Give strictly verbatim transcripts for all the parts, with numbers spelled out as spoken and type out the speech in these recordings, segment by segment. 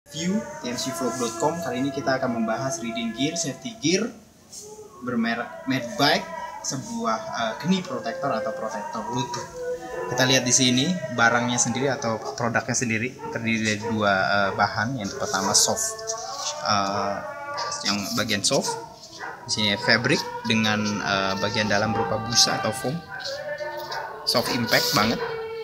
View T M C Vlog dot com. Kali ini kita akan membahas reading gear, safety gear bermerek Medbike, sebuah uh, knee protector atau protektor lutut. Kita lihat di sini barangnya sendiri atau produknya sendiri terdiri dari dua uh, bahan. Yang pertama soft, uh, yang bagian soft. Di sini fabric dengan uh, bagian dalam berupa busa atau foam, soft impact banget.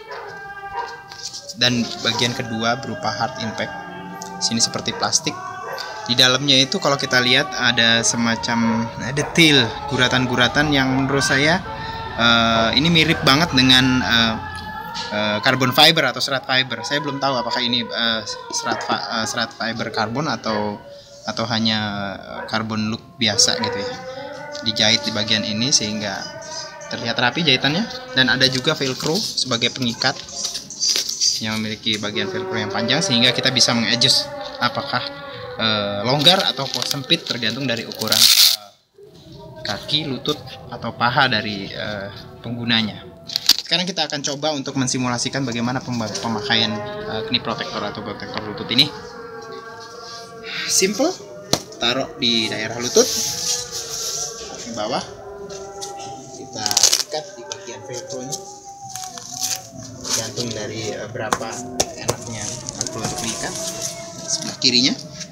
Dan bagian kedua berupa hard impact. Sini seperti plastik. Di dalamnya itu kalau kita lihat ada semacam detail guratan-guratan yang menurut saya uh, ini mirip banget dengan uh, uh, carbon fiber atau serat fiber. Saya belum tahu apakah ini uh, serat uh, serat fiber karbon atau atau hanya karbon look biasa gitu ya. Dijahit di bagian ini sehingga terlihat rapi jahitannya, dan ada juga velcro sebagai pengikat yang memiliki bagian velcro yang panjang sehingga kita bisa mengadjust apakah e, longgar atau sempit tergantung dari ukuran e, kaki, lutut atau paha dari e, penggunanya. Sekarang kita akan coba untuk mensimulasikan bagaimana pemakaian e, knee protector atau protektor lutut ini. Simple, taruh di daerah lutut di bawah, kita ikat di bagian velcro nya, tergantung dari uh, berapa enaknya aku untuk diikat. Sebelah kirinya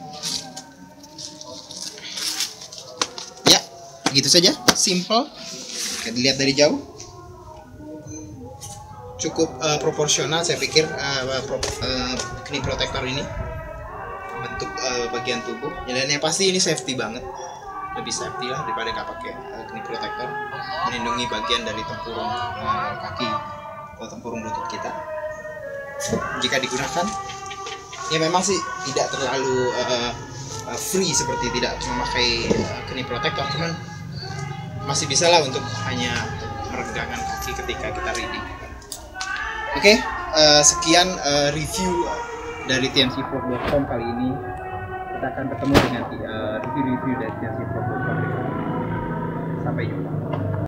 ya, begitu saja, simple. Kita lihat dari jauh cukup uh, proporsional saya pikir uh, pro, uh, knee protector ini bentuk uh, bagian tubuh, dan yang pasti ini safety banget, lebih safety lah daripada nggak pakai uh, knee protector, melindungi bagian dari tempurung uh, kaki atau tempurung lutut kita. Jika digunakan, ya memang sih tidak terlalu uh, uh, free seperti tidak memakai uh, knee protector, cuman masih bisa lah untuk hanya meregangkan kaki ketika kita riding. Oke, okay, uh, sekian uh, review dari T M C Vlog dot com kali ini. Kita akan bertemu dengan uh, review-review dari T M C Vlog dot com. Sampai jumpa.